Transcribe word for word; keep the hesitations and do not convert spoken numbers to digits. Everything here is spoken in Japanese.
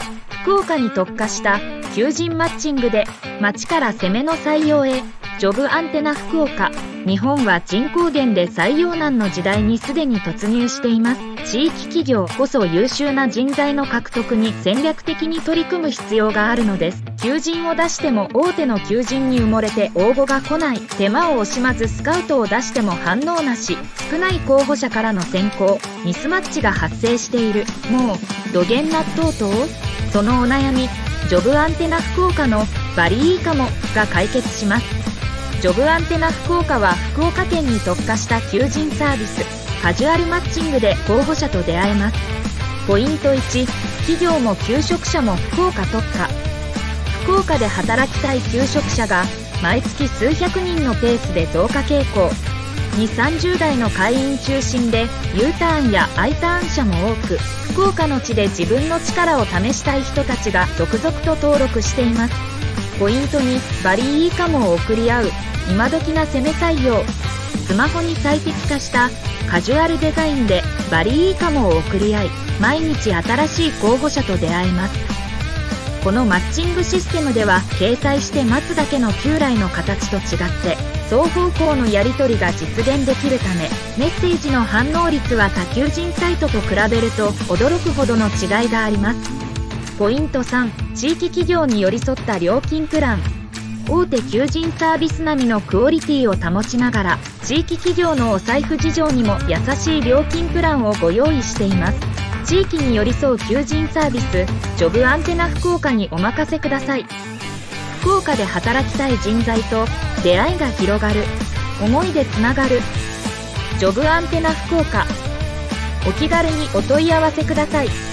福岡に特化した求人マッチングで町から攻めの採用へ。ジョブアンテナ福岡。日本は人口減で採用難の時代にすでに突入しています。地域企業こそ優秀な人材の獲得に戦略的に取り組む必要があるのです。求人を出しても大手の求人に埋もれて応募が来ない。手間を惜しまずスカウトを出しても反応なし。少ない候補者からの選考、ミスマッチが発生している。もう、どげん納豆とそのお悩み、ジョブアンテナ福岡のバリいいかもが解決します。ジョブアンテナ福岡は福岡県に特化した求人サービス。カジュアルマッチングで候補者と出会えます。ポイントいち、企業も求職者も福岡特化。福岡で働きたい求職者が毎月数百人のペースで増加傾向。にじゅう、さんじゅう代の会員中心で U ターンや I ターン者も多く、福岡の地で自分の力を試したい人たちが続々と登録しています。ポイントに、バリいいかもを送り合う今時な攻め採用。スマホに最適化したカジュアルデザインでバリいいかもを送り合い、毎日新しい候補者と出会えます。このマッチングシステムでは掲載して待つだけの旧来の形と違って双方向のやり取りが実現できるため、メッセージの反応率は他求人サイトと比べると驚くほどの違いがあります。ポイントさん、地域企業に寄り添った料金プラン。大手求人サービス並みのクオリティを保ちながら、地域企業のお財布事情にも優しい料金プランをご用意しています。地域に寄り添う求人サービス、ジョブアンテナ福岡にお任せください。福岡で働きたい人材と出会いが広がる。思いでつながる。ジョブアンテナ福岡。お気軽にお問い合わせください。